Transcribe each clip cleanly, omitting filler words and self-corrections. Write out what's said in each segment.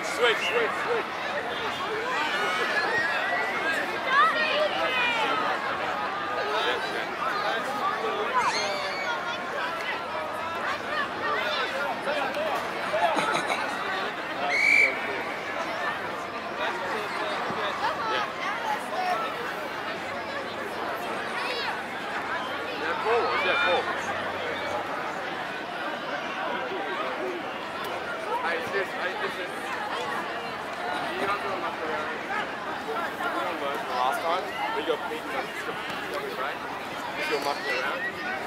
Switch. Last time, we got beaten right? If you're mucking around.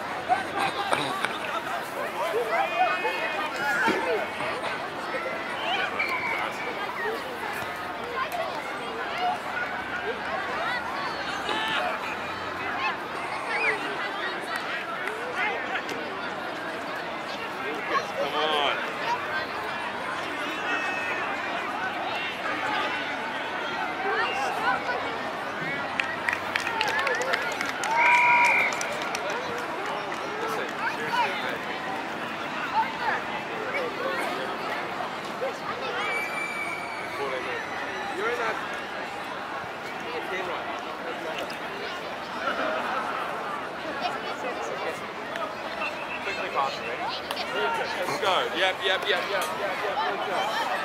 Come on. You're in that game right. Quickly pass, ready? Let's go. Yep. Let's go.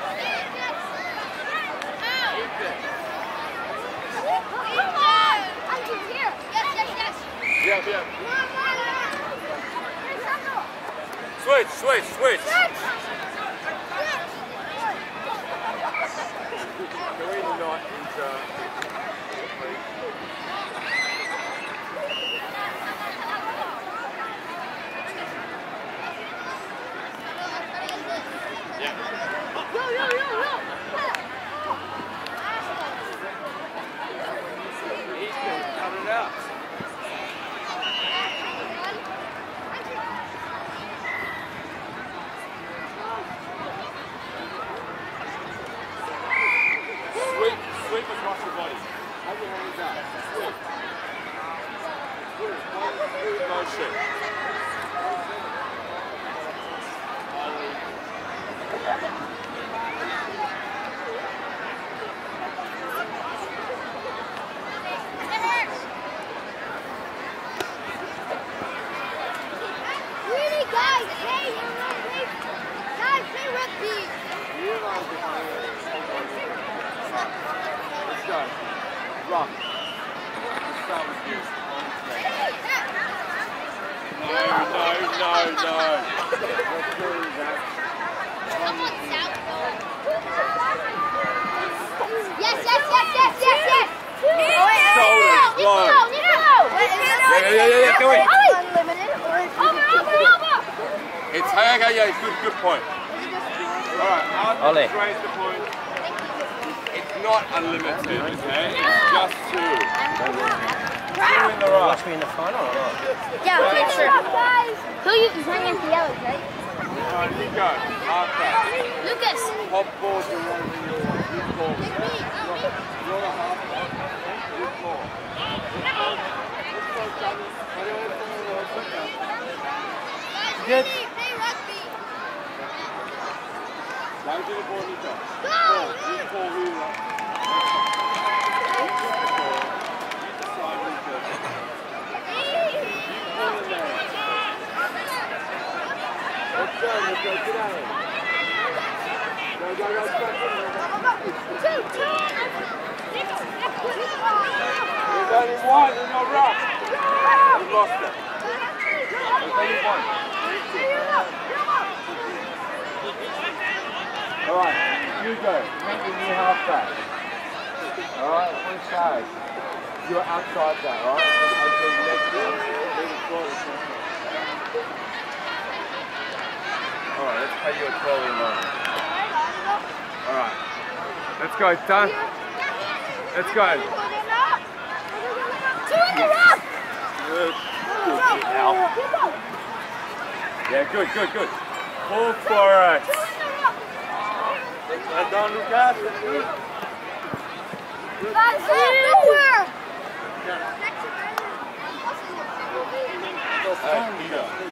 Yep. Switch. He's going to cut it out. Sweep across your body. Have your hands out. Sweep. Motion. Really, guys, play rugby. Let's go. Rock. Let's start with you. No. Let's do that. Yes. Shoulders, low. Yeah, go in. Over. It's okay, good point. Alright, I'll just raise the point. It's not unlimited, okay? It's just two. Two in the row. Watch me in the final or not? Yeah, okay, sure. Who you running the yellow, right? Alright, you go. After. Lucas. Hop balls around your ball. You're the half ball. Good ball. Good. Play rugby. Down to the ball, Nico. Go! You call who you want. You decide who's good. You call it there. Let's go, get out of it. Go. There's only one in your ruck. You lost it. There's only one. Alright, you go. Make your new halfback. Alright, push hard. You're outside that, alright? Until the next one. Alright, let's pay you a 12 in line. Alright. Let's go, done. Let's go. Two in the rock. Good. Yeah, good. Pull for it. Well done, Lucas. Guys, nowhere. Peter.